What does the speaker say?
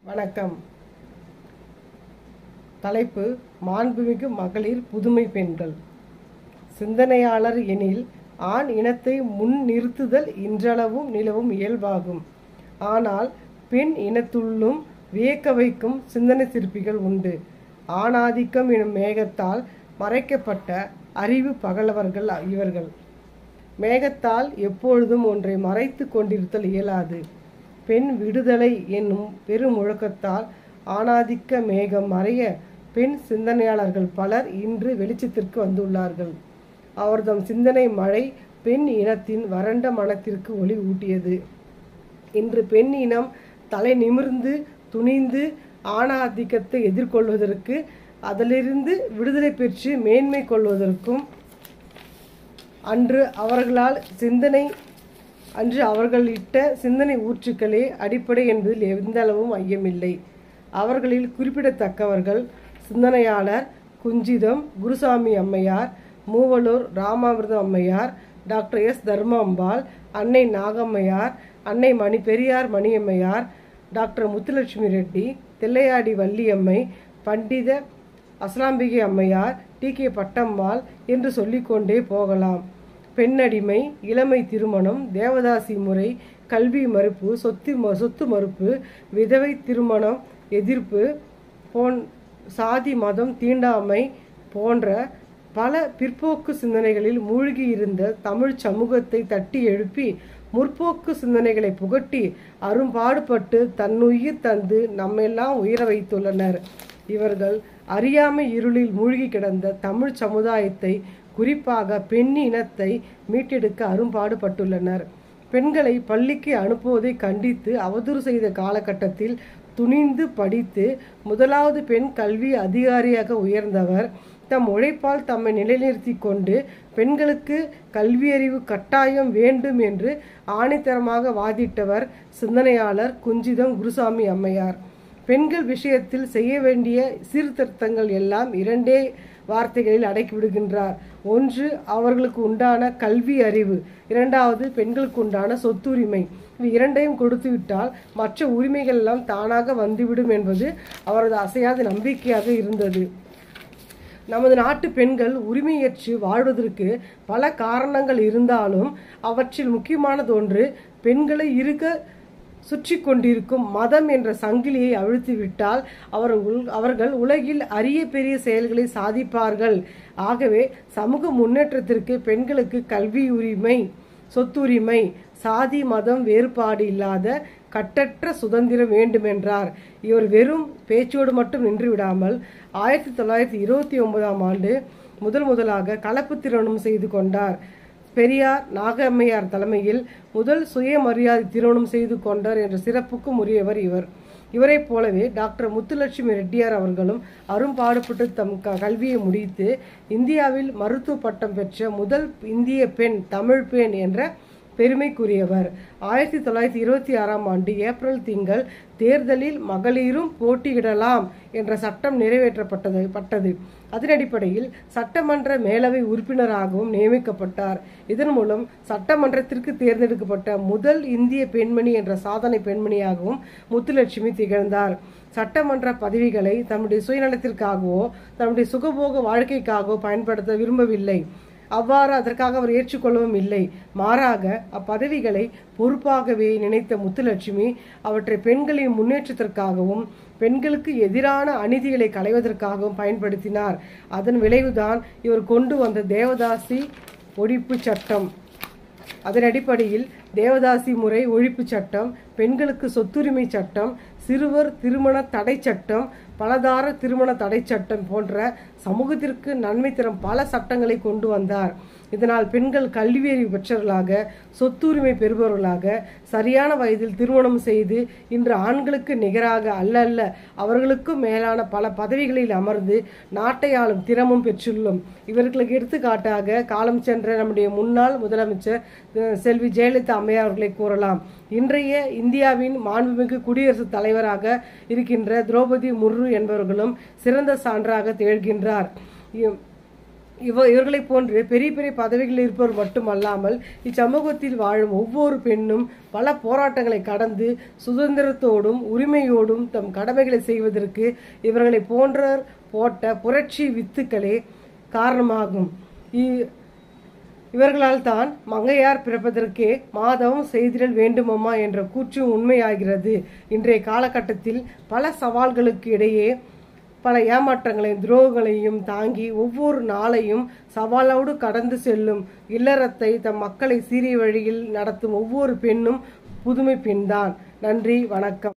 வணக்கம். தலைப்பு: மாண்புமிகு மகளிர் புதுமை பெண்கள். சிந்தனையாளர் எனில் ஆண் இனத்தை முன் நிறுத்துதல் இன்றளவும் நிலவும் இயல்பாகும். ஆனால் பெண் இனத்துள்ளும் வியக்க வைக்கும் சிந்தனை சிற்பிகள் உண்டு. ஆணாதிக்கம் எனும் மேகத்தால் மறைக்கப்பட்ட அறிவு பகலவர்கள் இவர்கள். மேகத்தால் எப்பொழுதும் ஒன்றை மறைத்து கொண்டிருத்தல் இயலாது. பெண் விடுதலை என்னும் பெருமுழக்கத்தால் ஆணாதிக்க மேகம் மறைய பெண் சிந்தனையாளர்கள் பலர் இன்று வெளிச்சத்திற்கு வந்துள்ளார்கள். அவர்தம் சிந்தனை மழை பெண் இனத்தின் வறண்ட மனத்திற்கு ஒளி ஊட்டியது. இன்று பெண் இனம் தலை நிமிர்ந்து துணிந்து ஆணாதிக்கத்தை எதிர்கொள்வதற்கு, அதிலிருந்து விடுதலை பெற்று மேன்மை கொள்வதற்கும் அன்று அவர்களிட்ட சிந்தனை ஊற்றுக்களே அடிப்படை என்பதில் எந்தளவும் ஐயமில்லை. அவர்களில் குறிப்பிடத்தக்கவர்கள் சிந்தனையாளர் குஞ்சிதம் குருசாமி அம்மையார், மூவலூர் ராமாமிர்தம் அம்மையார், டாக்டர் எஸ். தர்மாம்பாள், அன்னை நாகம்மையார், அன்னை பெரியார் மணியம்மையார், டாக்டர் முத்துலட்சுமி ரெட்டி, தில்லையாடி வள்ளியம்மை, பண்டித அஸ்லாம்பிகை அம்மையார், டி.கே. பட்டம்மாள் என்று சொல்லிக்கொண்டே போகலாம். பெண்ணடிமை, இளமை திருமணம், தேவதாசி முறை, கல்வி மறுப்பு, சொத்து மறுப்பு, விதவை திருமணம் எதிர்ப்பு, சாதி மதம் தீண்டாமை போன்ற பல பிற்போக்கு சிந்தனைகளில் மூழ்கி இருந்த தமிழ் சமூகத்தை தட்டி எழுப்பி முற்போக்கு சிந்தனைகளை புகட்டி அரும்பாடுபட்டு தன்னுயிர் தந்து நம்மெல்லாம் உயர வைத்துள்ளனர். இவர்கள் அறியாமை இருளில் மூழ்கி கிடந்த தமிழ் சமுதாயத்தை, குறிப்பாக பெண் இனத்தை மீட்டெடுக்க அரும்பாடுபட்டுள்ளனர். பெண்களை பள்ளிக்கு அனுப்புவதை கண்டித்து அவதூறு செய்த காலகட்டத்தில் துணிந்து படித்து முதலாவது பெண் கல்வி அதிகாரியாக உயர்ந்தவர். தம் உழைப்பால் தம்மை நிலைநிறுத்தி கொண்டு பெண்களுக்கு கல்வியறிவு கட்டாயம் வேண்டும் என்று ஆணித்தரமாக வாதிட்டவர் சிந்தனையாளர் குஞ்சிதம் குருசாமி அம்மையார். பெண்கள் விஷயத்தில் செய்ய வேண்டிய சீர்திருத்தங்கள் எல்லாம் இரண்டே வார்த்தைகளில் அடக்கிவிடுகின்றார். ஒன்று, அவர்களுக்கு உண்டான கல்வி அறிவு. இரண்டாவது, பெண்களுக்கு உண்டான சொத்துரிமை. இவை இரண்டையும் கொடுத்துவிட்டால் மற்ற உரிமைகள் எல்லாம் தானாக வந்துவிடும் என்பது அவரது அசையாத நம்பிக்கையாக இருந்தது. நமது நாட்டு பெண்கள் உரிமையற்று வாழ்வதற்கு பல காரணங்கள் இருந்தாலும் அவற்றில் முக்கியமானதொன்று, பெண்களை சுற்றி கொண்டிருக்கும் மதம் என்ற சங்கிலியை அழுத்திவிட்டால் அவர்கள் உலகில் அரிய பெரிய செயல்களை சாதிப்பார்கள். ஆகவே சமூக முன்னேற்றத்திற்கு பெண்களுக்கு கல்வி உரிமை, சொத்துரிமை, சாதி மதம் வேறுபாடு இல்லாத கட்டற்ற சுதந்திரம் வேண்டுமென்றார். இவர் வெறும் பேச்சோடு மட்டும் நின்றுவிடாமல் 1929ஆம் ஆண்டு முதலாக கலப்பு திருமணம் செய்து கொண்டார். பெரியார் நாகம்மையார் தலைமையில் முதல் சுயமரியாதை திருமணம் செய்து கொண்டார் என்ற சிறப்புக்கும் உரியவர் இவர். இவரைப் போலவே டாக்டர் முத்துலட்சுமி ரெட்டியார் அவர்களும் அரும்பாடுபட்டு தம் கல்வியை முடித்து இந்தியாவில் மருத்துவ பட்டம் பெற்ற முதல் இந்திய பெண், தமிழ் பெண் என்ற பெருமைக்குரியவர். 1926ஆம் ஆண்டு ஏப்ரல் திங்கள் தேர்தலில் மகளிரும் போட்டியிடலாம் என்ற சட்டம் நிறைவேற்றப்பட்டது. அதன் அடிப்படையில் சட்டமன்ற மேலவை உறுப்பினராகவும் நியமிக்கப்பட்டார். இதன் மூலம் சட்டமன்றத்திற்கு தேர்ந்தெடுக்கப்பட்ட முதல் இந்திய பெண்மணி என்ற சாதனை பெண்மணியாகவும் முத்துலட்சுமி திகழ்ந்தார். சட்டமன்ற பதவிகளை தம்முடைய சுயநலத்திற்காகவோ தம்முடைய சுகபோக வாழ்க்கைக்காகவோ பயன்படுத்த விரும்பவில்லை. அவ்வாறு அதற்காக அவர் ஏற்றுக்கொள்ளவும் இல்லை. மாறாக அப்பதவிகளை பொறுப்பாகவே நினைத்த முத்துலட்சுமி அவற்றை பெண்களின் முன்னேற்றத்திற்காகவும் பெண்களுக்கு எதிரான அநீதிகளை களைவதற்காகவும் பயன்படுத்தினார். அதன் விளைவுதான் இவர் கொண்டு வந்த தேவதாசி ஒழிப்பு சட்டம். அதன் அடிப்படையில் தேவதாசி முறை ஒழிப்பு சட்டம், பெண்களுக்கு சொத்துரிமை சட்டம், சிறுவர் திருமண தடை சட்டம், பலதார திருமண தடை சட்டம் போன்ற சமூகத்திற்கு நன்மை தரும் பல சட்டங்களை கொண்டு வந்தார். இதனால் பெண்கள் கல்வியறிவு பெற்றவர்களாக, சொத்துரிமை பெறுபவர்களாக, சரியான வயதில் திருமணம் செய்து இன்று ஆண்களுக்கு நிகராக அல்ல அவர்களுக்கும் மேலான பல பதவிகளில் அமர்ந்து நாட்டை ஆளும் திறமும் பெற்றுள்ளோம். இவர்களுக்கு எடுத்துக்காட்டாக காலம் சென்ற நம்முடைய முன்னாள் முதலமைச்சர் செல்வி ஜெயலலிதா அம்மையார் அவர்களை கூறலாம். இன்றைய இந்தியாவின் மாண்புமிகு குடியரசுத் தலைவராக இருக்கின்ற திரௌபதி முர்மு என்பவர்களும் சிறந்த சான்றாக திகழ்கின்றார். இவர்களைப் போன்று பெரிய பெரிய பதவிகளில் இருப்பவர் மட்டுமல்லாமல் இச்சமூகத்தில் வாழும் ஒவ்வொரு பெண்ணும் பல போராட்டங்களை கடந்து சுதந்திரத்தோடும் உரிமையோடும் தம் கடமைகளை செய்வதற்கு இவர்களை போன்றோர் போட்ட புரட்சி வித்துக்களே காரணமாகும். இவர்களால் தான் மங்கையார் பிறப்பதற்கே மாதவம் செய்திடல் வேண்டுமம்மா என்ற கூற்று உண்மையாகிறது. இன்றைய காலகட்டத்தில் பல சவால்களுக்கு இடையே பல ஏமாற்றங்களையும் துரோகங்களையும் தாங்கி ஒவ்வொரு நாளையும் சவாலோடு கடந்து செல்லும் இல்லறத்தை தம் மக்களை சீரிய வழியில் நடத்தும் ஒவ்வொரு பெண்ணும் புதுமை பெண்தான். நன்றி, வணக்கம்.